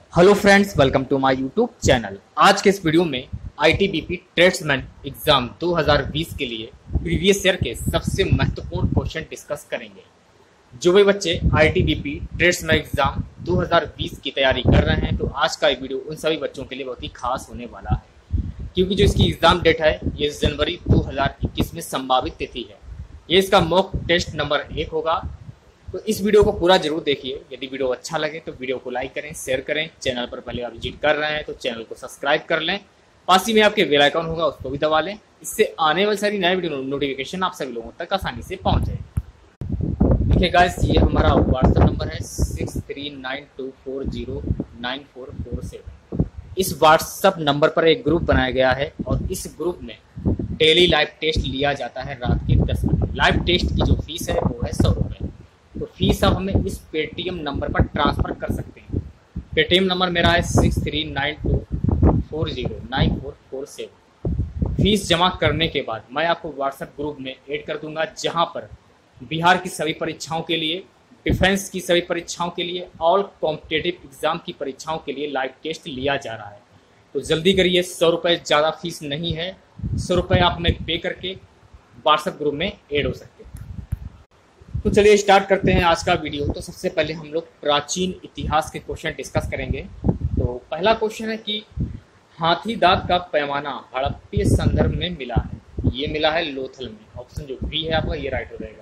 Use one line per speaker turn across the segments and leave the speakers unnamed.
Hello friends, welcome to my YouTube channel. आज के इस वीडियो में आईटीबीपी ट्रेड्समैन एग्जाम 2020 के लिए प्रीवियस ईयर के सबसे महत्वपूर्ण क्वेश्चन डिस्कस करेंगे। जो भी बच्चे आईटीबीपी ट्रेड्समैन एग्जाम 2020 की तैयारी कर रहे हैं, तो आज का ये वीडियो उन सभी बच्चों के लिए बहुत ही खास होने वाला है, क्योंकि जो इसकी एग्जाम डेट है ये जनवरी 2021 में संभावित तिथि है। ये इसका मॉक टेस्ट नंबर 1 होगा। तो इस वीडियो को पूरा जरूर देखिए। यदि वीडियो अच्छा लगे तो वीडियो को लाइक करें, शेयर करें। चैनल पर पहले आप विजिट कर रहे हैं तो चैनल को सब्सक्राइब कर लें। पास ही में आपके बेल आइकन होगा, उसको भी दबा लें। इससे आने वाली सारी नए वीडियो नोटिफिकेशन आप सभी लोगों तक आसानी से पहुंच जाए। देखिए गाइस, ये हमारा व्हाट्सएप नंबर है 6392409447। इस व्हाट्सएप नंबर पर एक ग्रुप बनाया गया है और इस ग्रुप में डेली लाइव टेस्ट लिया जाता है रात के 10 बजे। लाइव टेस्ट की जो फीस है वो है 100 रुपये। तो फीस आप हमें इस पेटीएम नंबर पर ट्रांसफ़र कर सकते हैं। पेटीएम नंबर मेरा है 6392409447। फीस जमा करने के बाद मैं आपको व्हाट्सएप ग्रुप में ऐड कर दूंगा, जहां पर बिहार की सभी परीक्षाओं के लिए, डिफेंस की सभी परीक्षाओं के लिए, ऑल कॉम्पिटेटिव एग्जाम की परीक्षाओं के लिए लाइव टेस्ट लिया जा रहा है। तो जल्दी करिए, 100 रुपये ज़्यादा फीस नहीं है। 100 रुपये आप हमें पे करके व्हाट्सएप ग्रुप में ऐड हो सकते हैं। तो चलिए स्टार्ट करते हैं आज का वीडियो। तो सबसे पहले हम लोग प्राचीन इतिहास के क्वेश्चन डिस्कस करेंगे। तो पहला क्वेश्चन है कि हाथी दांत का पैमाना हड़प्पीय संदर्भ में मिला है। ये मिला है लोथल में। ऑप्शन जो बी है आपका ये राइट हो जाएगा।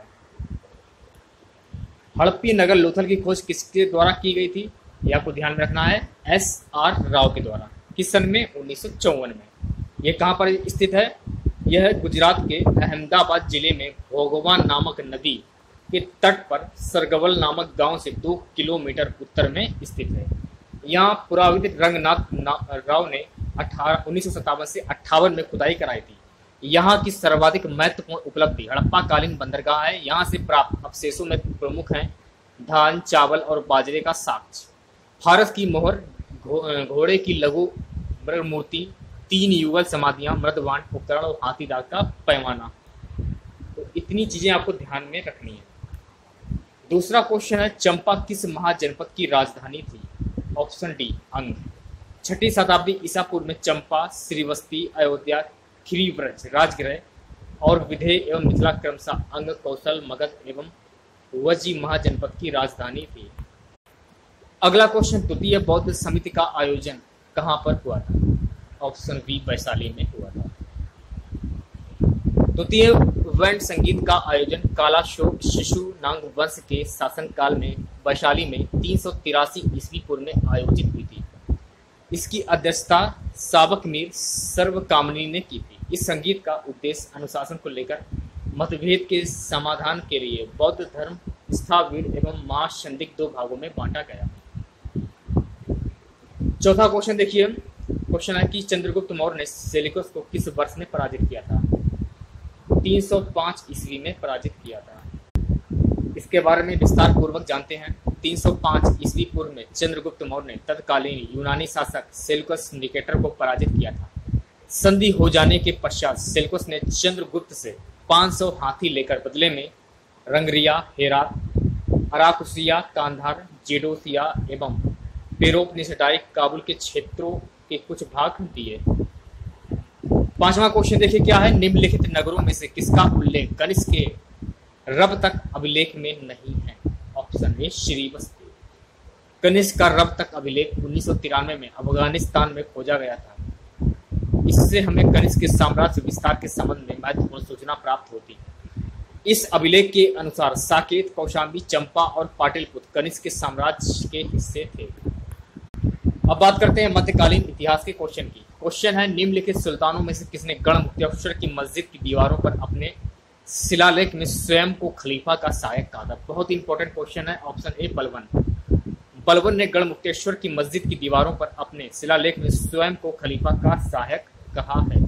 हड़प्पी नगर लोथल की खोज किसके द्वारा की गई थी, ये आपको ध्यान में रखना है। SR राव के द्वारा। किस सन में? 1954 में। ये कहाँ पर स्थित है? यह है गुजरात के अहमदाबाद जिले में भोगवान नामक नदी के तट पर सरगवल नामक गांव से 2 किलोमीटर उत्तर में स्थित है। यहाँ पुराविद रंगनाथ राव ने 1957 से 58 में खुदाई कराई थी। यहाँ की सर्वाधिक महत्वपूर्ण उपलब्धि हड़प्पा कालीन बंदरगाह है। यहाँ से प्राप्त अवशेषों में प्रमुख हैं धान, चावल और बाजरे का साक्ष्य, फारस की मोहर, घोड़े की लघु मूर्ति, 3 युगल समाधियां, मृदवान उपकरण और हाथी दांत का पैमाना। तो इतनी चीजें आपको ध्यान में रखनी है। दूसरा क्वेश्चन है, चंपा किस महाजनपद की राजधानी थी? ऑप्शन डी अंग। 6ठी शताब्दी ईसा पूर्व में चंपा, श्रीवस्ती, अयोध्या, खीरीव्रज, राजगृह और विधेय एवं मिथिला क्रमशः अंग, कौशल, मगध एवं वजी महाजनपद की राजधानी थी। अगला क्वेश्चन, द्वितीय बौद्ध समिति का आयोजन कहाँ पर हुआ था? ऑप्शन बी वैशाली में हुआ था। द्वितीय वैन संगीत का आयोजन कालाशोक शिशु नांग वंश के शासनकाल में वैशाली में 383 ईस्वी पूर्व में आयोजित हुई थी। इसकी अध्यक्षता साबक मीर सर्वकामनी ने की थी। इस संगीत का उद्देश्य अनुशासन को लेकर मतभेद के समाधान के लिए बौद्ध धर्म स्थावीर एवं महासंदिग्ध 2 भागों में बांटा गया। चौथा क्वेश्चन देखिए। क्वेश्चन है कि चंद्रगुप्त मौर्य ने सेल्यूकस को किस वर्ष में पराजित किया था? 305 ईस्वी में पराजित किया था। इसके बारे में विस्तार पूर्वक जानते हैं। 305 ईस्वी पूर्व में चंद्रगुप्त मौर्य ने तत्कालीन यूनानी शासक सेल्यूकस निकेटर को पराजित किया था। संधि हो जाने के पश्चात सेल्यूकस ने चंद्रगुप्त से 500 हाथी लेकर बदले में रंगरिया, हेरात, अराकुसिया, कांधार, जेडोसिया एवं पेरोपनिषदाई काबुल के क्षेत्रों के कुछ भाग दिए। पांचवा क्वेश्चन देखिए क्या है। निम्नलिखित नगरों में से किसका उल्लेख कनिष्क के रब तक अभिलेख में नहीं है? ऑप्शन ए श्रीवस्ती। कनिष्क का रब तक अभिलेख 1993 में अफगानिस्तान में खोजा गया था। इससे हमें कनिष्क के साम्राज्य विस्तार के संबंध में महत्वपूर्ण सूचना प्राप्त होती है। इस अभिलेख के अनुसार साकेत, कौशाम्बी, चंपा और पाटलिपुत्र कनिष्क के साम्राज्य के हिस्से थे। अब बात करते हैं मध्यकालीन इतिहास के क्वेश्चन की। क्वेश्चन है, निम्नलिखित सुल्तानों में से किसने गढ़मुक्तेश्वर की मस्जिद की दीवारों पर अपने शिलालेख में स्वयं को खलीफा का सहायक कहा था? बहुत इंपॉर्टेंट क्वेश्चन है। Option A Balban. बलबन ने गढ़मुक्तेश्वर की मस्जिद की दीवारों पर अपने शिलालेख में स्वयं को खलीफा का सहायक कहा है।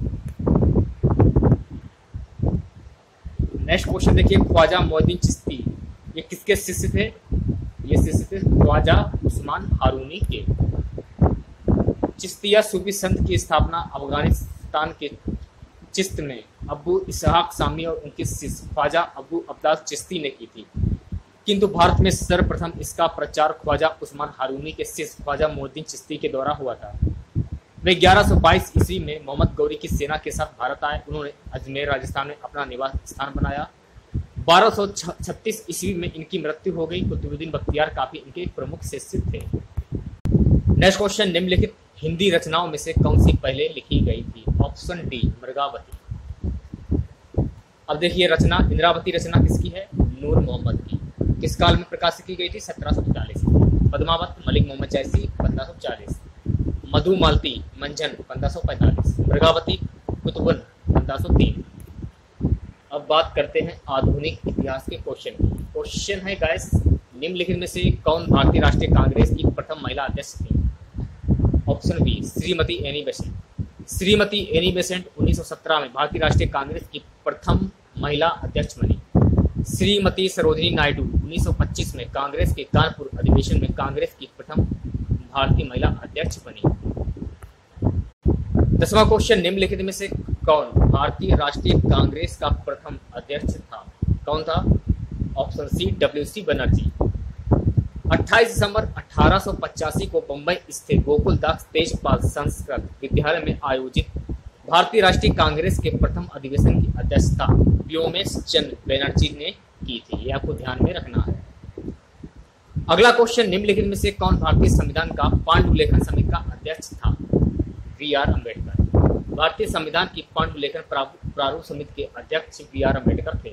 नेक्स्ट क्वेश्चन देखिए। ख्वाजा मोइनुद्दीन चिश्ती ये किसके शिष्य थे? ये शिष्य थे ख्वाजा उस्मान हारूनी के। चिश्तिया सूफी संत की स्थापना अफगानिस्तान के चिश्त में अबू इसहाक सामी और उनके शिष्य ख्वाजा अबू अब्बास चिश्ती ने की थी। किंतु भारत में सर्वप्रथम इसका प्रचार ख्वाजा उस्मान हारूनी के शिष्य ख्वाजा मोहद्दीन चिश्ती के द्वारा हुआ था। वे 1122 ईस्वी में मोहम्मद गौरी की सेना के साथ भारत आए। उन्होंने अजमेर राजस्थान में अपना निवास स्थान बनाया। 1236 ईस्वी में इनकी मृत्यु हो गई। कुतुबुद्दीन बख्तियार काफी इनके प्रमुख शिष्य थे। नेक्स्ट क्वेश्चन, निम्नलिखित हिंदी रचनाओं में से कौन सी पहले लिखी गई थी? Option D Mrigavati. अब देखिए रचना, इंद्रावती रचना किसकी है? नूर मोहम्मद की। किस काल में प्रकाशित की गई थी? 1740। पद्मावत मलिक मोहम्मद जैसी 1540। मधुमालती मंझन 1545। मृगावती कुतुबन 1503। अब बात करते हैं आधुनिक इतिहास के क्वेश्चन की। क्वेश्चन है गाइस, निम्नलिखित में से कौन भारतीय राष्ट्रीय कांग्रेस की प्रथम महिला अध्यक्ष थी? Option B Shrimati Annie Besant. Shrimati Annie Besant 1917 में भारतीय राष्ट्रीय कांग्रेस की प्रथम महिला अध्यक्ष बनी। श्रीमती सरोजिनी नायडू 1925 में कांग्रेस के कानपुर अधिवेशन में कांग्रेस की प्रथम भारतीय महिला अध्यक्ष बनी। 10वां क्वेश्चन, निम्नलिखित में से कौन भारतीय राष्ट्रीय कांग्रेस का प्रथम अध्यक्ष था? कौन था? Option C WC Banerjee. 28 दिसंबर 1885 को बंबई स्थित गोकुलदास तेजपाल संस्कृत विद्यालय में आयोजित भारतीय राष्ट्रीय कांग्रेस के प्रथम अधिवेशन की अध्यक्षता व्योमेश चंद्र बनर्जी ने की थी। ये आपको ध्यान में रखना है। अगला क्वेश्चन, निम्नलिखित में से कौन भारतीय संविधान का पांडुलेखन समिति का अध्यक्ष था? BR अम्बेडकर। भारतीय संविधान की पांडुलेखन प्रारूप समिति के अध्यक्ष BR अम्बेडकर थे।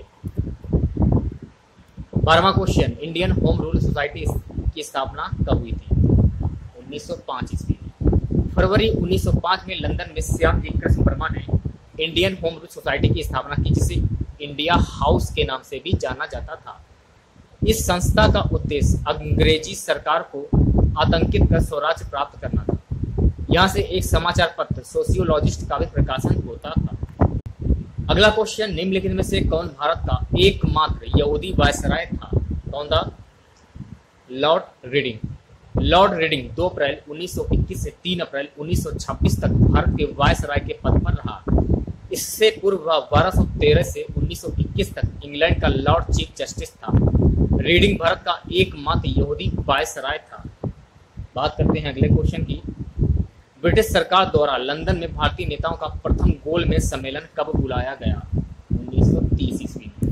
12वां question, Indian home rule society की स्थापना कब हुई थी? 1905 ईस्वी। फरवरी 1905 में लंदन में श्यामजी कृष्ण वर्मा ने इंडियन होम रूल सोसाइटी की स्थापना की, जिसे इंडिया हाउस के नाम से भी जाना जाता था। इस संस्था का उद्देश्य अंग्रेजी सरकार को आतंकित कर स्वराज प्राप्त करना था। यहाँ से एक समाचार पत्र सोशियोलॉजिस्ट का भी प्रकाशन होता था। अगला क्वेश्चन, निम्नलिखित में से कौन भारत का एकमात्र यहूदी वायसराय था? कौन था? Lord Reading. लॉर्ड रीडिंग 2 अप्रैल 1921 से 3 अप्रैल 1926 तक भारत के वायसराय के पद पर रहा। इससे पूर्व वह 1213 से 1921 तक इंग्लैंड का लॉर्ड चीफ जस्टिस था। रीडिंग भारत का एकमात्र यहूदी वायसराय था। बात करते हैं अगले क्वेश्चन की। ब्रिटिश सरकार द्वारा लंदन में भारतीय नेताओं का प्रथम गोलमेज सम्मेलन कब बुलाया गया? 1930 ईस्वी में।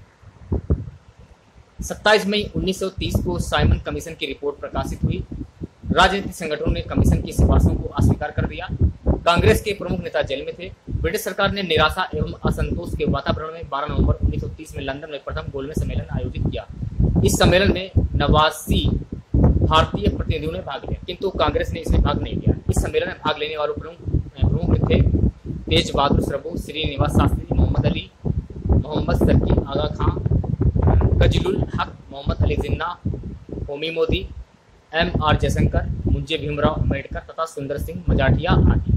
27 मई 1930 को साइमन कमीशन की रिपोर्ट प्रकाशित हुई। राजनीतिक संगठनों ने कमीशन की सिफारिशों को अस्वीकार कर दिया। कांग्रेस के प्रमुख नेता जेल में थे। ब्रिटिश सरकार ने निराशा एवं असंतोष के वातावरण में 12 नवंबर 1930 में लंदन में प्रथम गोलमेज सम्मेलन आयोजित किया। इस सम्मेलन में 89 भारतीय प्रतिनिधियों ने भाग लिया, किंतु कांग्रेस ने इसमें भाग नहीं लिया। इस सम्मेलन में भाग लेने वाले प्रमुख थे तेज बहादुर प्रभु, श्रीनिवास शास्त्री, मोहम्मद अली, मोहम्मद सर्की, आगा खां, गजलुल हक, मोहम्मद अली जिन्ना, होमी मोदी, MR जयशंकर, मुंजे भीमराव अम्बेडकर तथा सुंदर सिंह मजाठिया आदि।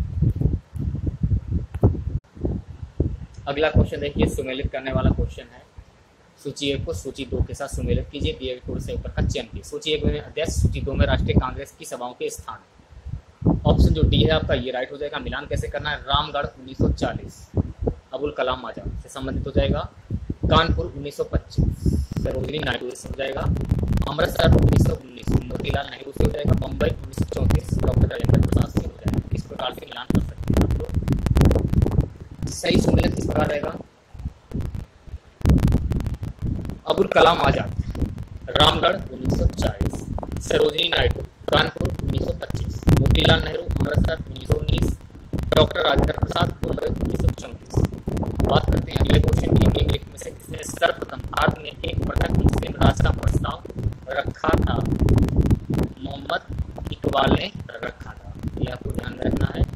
अगला क्वेश्चन देखिए, सुमेलित करने वाला क्वेश्चन है। सूची 1 को सूची 2 के साथ सुमेलित कीजिए। दिए गए टूल से ऊपर का चयन कीजिए। सूची 1 में अध्यक्ष, सूची 2 में राष्ट्रीय कांग्रेस की सभाओं के स्थान। ऑप्शन जो डी है आपका ये राइट हो जाएगा। मिलान कैसे करना है? रामगढ़ 1940 अबुल कलाम आजाद से संबंधित हो जाएगा। कानपुर 1925 सरोजिनी नायडू से हो जाएगा। अमृतसर 1919 मोतीलाल नेहरू से हो जाएगा। मुंबई 1934 डॉक्टर राजेंद्र प्रसाद से हो जाएगा। इस प्रकार से मिलान कर सकते हैं आप लोग। सही सम्मेलन किस प्रकार रहेगा? अबुल कलाम आजाद रामगढ़ 1940, सरोजिनी नायडू कानपुर 1925, मोतीलाल नेहरू अमृतसर 1919, डॉक्टर राजेंद्र प्रसाद मुंबई 1934। बात करते हैं अगले क्वेश्चन की। निम्नलिखित में से किसने सर्वप्रथम भारत में एक पृथक मुस्लिम राष्ट्र का प्रस्ताव रखा था? मोहम्मद इकबाल ने रखा था। ये आपको ध्यान में रखना है।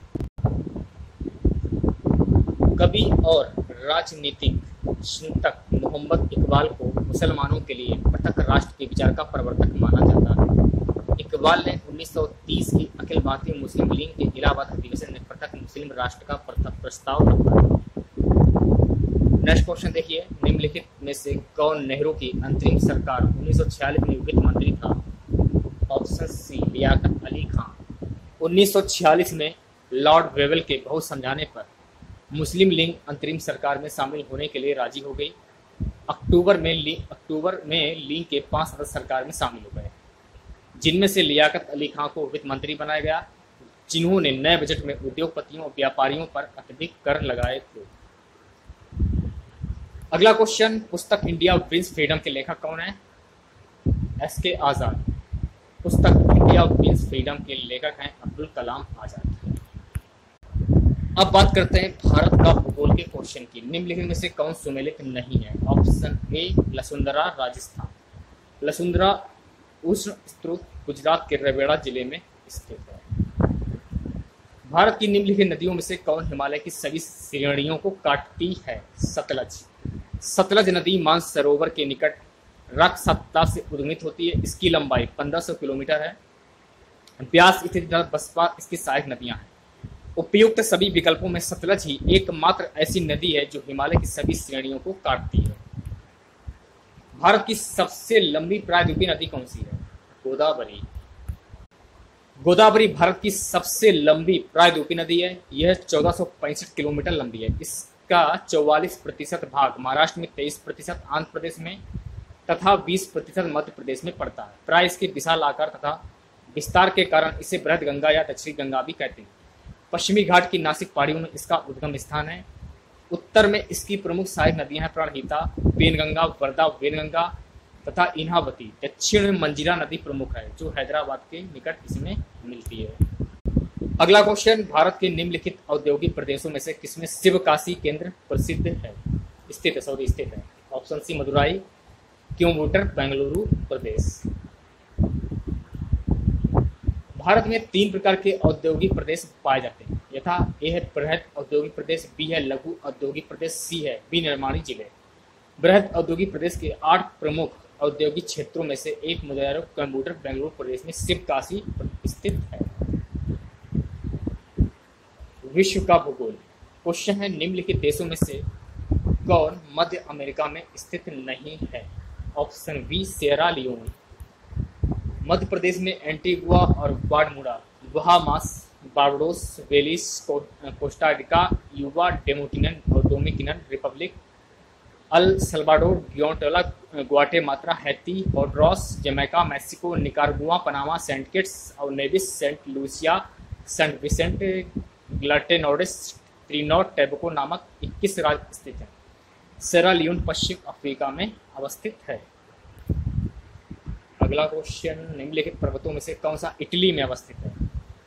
कवि और राजनीतिक चिंतक मोहम्मद इकबाल को मुसलमानों के लिए पृथक राष्ट्र के विचार का प्रवर्तक माना जाता है। इकबाल ने 1930 की अखिल भारतीय मुस्लिम लीग के इलाहाबाद अधिवेशन में पृथक मुस्लिम राष्ट्र का प्रस्ताव रखा था। नेक्स्ट क्वेश्चन देखिए, निम्नलिखित में से कौन नेहरू की अंतरिम सरकार 1946 में वित्त मंत्री था? Option C Liaquat Ali Khan. 1946 में लॉर्ड वेवल के बहुत समझाने पर मुस्लिम लीग अंतरिम सरकार में शामिल होने के लिए राजी हो गई। अक्टूबर में लीग के 5 सदस्य सरकार में शामिल हो गए, जिनमें से लियाकत अली खां को वित्त मंत्री बनाया गया, जिन्होंने नए बजट में उद्योगपतियों और व्यापारियों पर अत्यधिक कर लगाए थे। अगला क्वेश्चन, पुस्तक इंडिया विंस फ्रीडम के लेखक कौन है? एस.के. आजाद। पुस्तक इंडिया विंस फ्रीडम के लेखक हैं अब्दुल कलाम आजाद। अब बात करते हैं भारत का भूगोल के क्वेश्चन की। निम्नलिखित में से कौन सुमेलित नहीं है? ऑप्शन ए लसुंदरा राजस्थान। लसुंदरा उष्ण स्रोत गुजरात के रवेड़ा जिले में स्थित है। भारत की निम्नलिखित नदियों में से कौन हिमालय की सभी श्रेणियों को काटती है? सतलज। सतलज नदी मानसरोवर के निकट रक्सता से उद्गमित होती है। इसकी लंबाई 1500 किलोमीटर है। ब्यास इत्यादि बसपा इसकी सहायक नदियां हैं। उपयुक्त सभी विकल्पों में सतलज ही एकमात्र ऐसी नदी है जो हिमालय की सभी श्रेणियों को काटती है। भारत की सबसे लंबी प्रायद्वीपीय नदी कौन सी है? गोदावरी। गोदावरी भारत की सबसे लंबी प्रायद्वीपीय नदी है। यह 1465 किलोमीटर लंबी है। इसका 44% भाग महाराष्ट्र में, 23% आंध्र प्रदेश में तथा 20% मध्य प्रदेश में पड़ता है। प्राय इसके विशाल आकार तथा विस्तार के कारण इसे बृहद गंगा या दक्षिणी गंगा भी कहते हैं। पश्चिमी घाट की नासिक पहाड़ियों में इसका उद्गम स्थान है। उत्तर में इसकी प्रमुख सहायक नदियां हैं प्राणहिता, वेनगंगा, वर्धा वेनगंगा तथा इन्हावती। दक्षिण में मंजीरा नदी प्रमुख है जो हैदराबाद के निकट इसमें मिलती है। अगला क्वेश्चन, भारत के निम्नलिखित औद्योगिक प्रदेशों में से किसमें शिवकाशी केंद्र स्थित है? ऑप्शन सी मदुराई, कोयम्बटूर, बेंगलुरु प्रदेश। भारत में 3 प्रकार के औद्योगिक प्रदेश पाए जाते हैं, यथा ए है बृहद औद्योगिक प्रदेश, बी है लघु औद्योगिक प्रदेश, सी है विनिर्माणी जिले। बृहद औद्योगिक प्रदेश के 8 प्रमुख औद्योगिक क्षेत्रों में से एक मुदैर कोयम्बटूर बेंगलुरु प्रदेश में शिवकाशी स्थित है। विश्व का भूगोल क्वेश्चन है, निम्नलिखित देशों में से कौन मध्य अमेरिका में स्थित नहीं है? Option B Sierra Leone. Madhya Pradesh में एंटीगुआ और Bermuda, Bahamas, Barbados, Belize, Costa Rica, Cuba, डेमोटिनन और Dominican Republic, El Salvador, Guatemala, Haiti, Honduras, Jamaica, Mexico, Nicaragua, Panama, Saint Kitts और Nevis, Saint Lucia, Saint Vincent, ग्वाटेनोरिस, त्रिनिदाद टोबैगो नामक 21 राज्य स्थित हैं। सिएरा लियोन पश्चिम अफ्रीका में अवस्थित है। अगला क्वेश्चन, निम्नलिखित पर्वतों में से कौन सा इटली में अवस्थित है?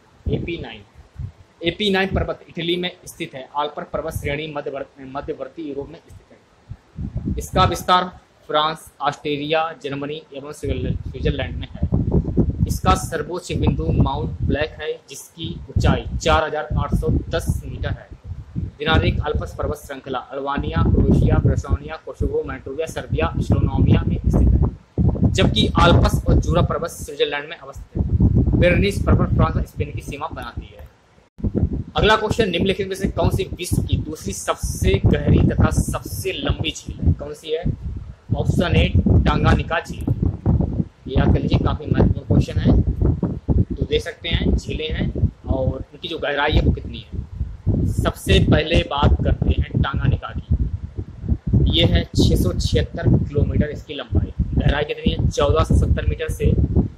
AP9 पर्वत इटली में स्थित है। आल्पर पर्वत श्रेणी मध्यवर्ती यूरोप में स्थित है। इसका विस्तार फ्रांस, ऑस्ट्रिया, जर्मनी एवं स्विट्जरलैंड में है। इसका सर्वोच्च बिंदु माउंट ब्लैक है जिसकी ऊंचाई 4810 मीटर है। दिनारिक अल्प्स पर्वत श्रृंखला Albania, Croatia, Bosnia, Kosovo, Moldova, Serbia, Slovenia में स्थित है, जबकि आल्प्स और जूरा पर्वत स्विट्जरलैंड में अवस्थित है। पिरेनीज पर्वत फ्रांस और स्पेन की सीमा बनाती है। अगला क्वेश्चन, निम्नलिखित में से कौन सी विश्व की दूसरी सबसे गहरी तथा सबसे लंबी झील है? कौन सी है? ऑप्शन ए टांगानिका झील। ये याद कर लीजिए, काफी महत्वपूर्ण क्वेश्चन है। तो देख सकते हैं झीलें हैं और उनकी जो गहराई है वो कितनी है। सबसे पहले बात करते हैं टांगानिका की। ये है 676 किलोमीटर इसकी लंबाई। गहराई कितनी है? 1470 मीटर से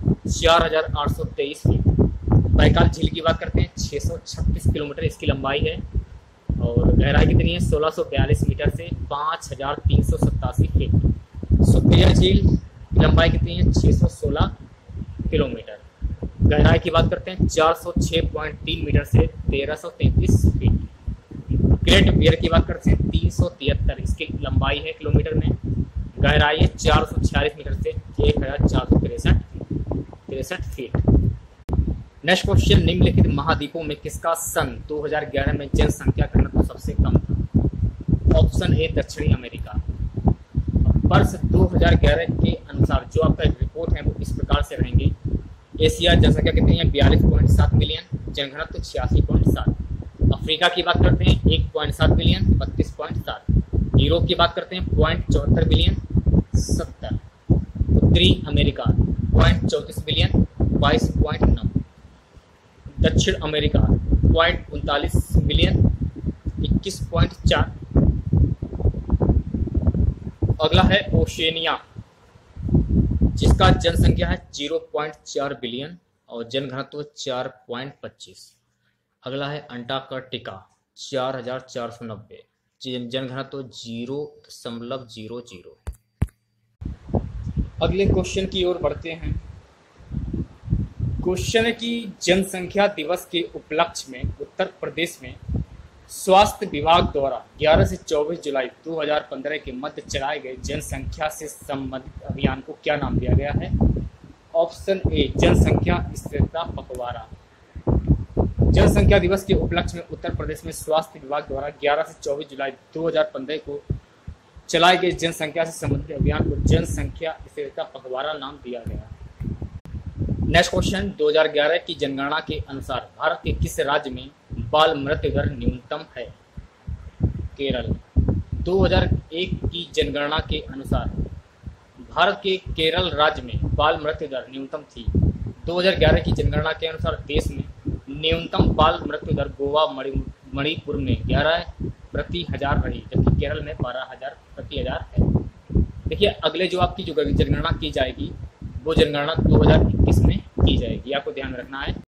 4823 फीट। बैकाल झील की बात करते हैं, 636 किलोमीटर इसकी लंबाई है और गहराई कितनी है? 1642 मीटर से 5387 फीट। सुपिरिया झील की लंबाई कितनी है? 616 किलोमीटर। गहराई की बात करते हैं 406.3 मीटर से 1333 फीट। ग्रेट बियर की बात करते हैं 373 इसकी लंबाई है किलोमीटर में। गहराई है 446 मीटर से 1463 फीट। नेक्स्ट क्वेश्चन, निम्नलिखित महाद्वीपों में किसका सन 2011 में जनसंख्या घनत्व सबसे कम था? ऑप्शन ए दक्षिणी अमेरिका। वर्ष 2011 के अनुसार जो आपका रिपोर्ट है वो इस प्रकार से रहेंगी। एशिया जनसंख्या कितनी है? 42.7 मिलियन, जनघनत्व 86.7। अफ्रीका की बात करते हैं 1.7 बिलियन, 32.7। यूरोप की बात करते हैं 0.74 बिलियन, 70। उत्तरी अमेरिका 0.34 बिलियन, 22.9। दक्षिण अमेरिका 0.39 बिलियन, 21.4। अगला है ओशेनिया, जिसका जनसंख्या है 0.4 बिलियन और जनघनत्व 4.25। अगला है अंटार्कटिका 4490, जनघनत्व 0.00। अगले क्वेश्चन की ओर बढ़ते हैं। क्वेश्चन है कि जनसंख्या दिवस के उपलक्ष्य में उत्तर प्रदेश में स्वास्थ्य विभाग द्वारा 11 से 24 जुलाई 2015 के मध्य चलाए गए जनसंख्या से संबंधित अभियान को क्या नाम दिया गया है? ऑप्शन ए जनसंख्या स्थिरता पखवाड़ा। जनसंख्या दिवस के उपलक्ष्य में उत्तर प्रदेश में स्वास्थ्य विभाग द्वारा 11 से 24 जुलाई 2015 को चलाए गए जनसंख्या से संबंधित अभियान को जनसंख्या स्थिरता पखवाड़ा नाम दिया गया। नेक्स्ट क्वेश्चन, 2011 की जनगणना के अनुसार भारत के किस राज्य में बाल मृत्यु दर न्यूनतम है? केरल। 2001 की जनगणना के अनुसार भारत के केरल राज्य में बाल मृत्यु दर न्यूनतम थी। 2011 की जनगणना के अनुसार देश में न्यूनतम बाल मृत्यु दर गोवा मणिपुर में 11 प्रति हजार रही, जबकि केरल में 12,000 प्रति हजार है। देखिए अगले जो आपकी जो जनगणना की जाएगी वो जनगणना 2021 में की जाएगी, आपको ध्यान रखना है।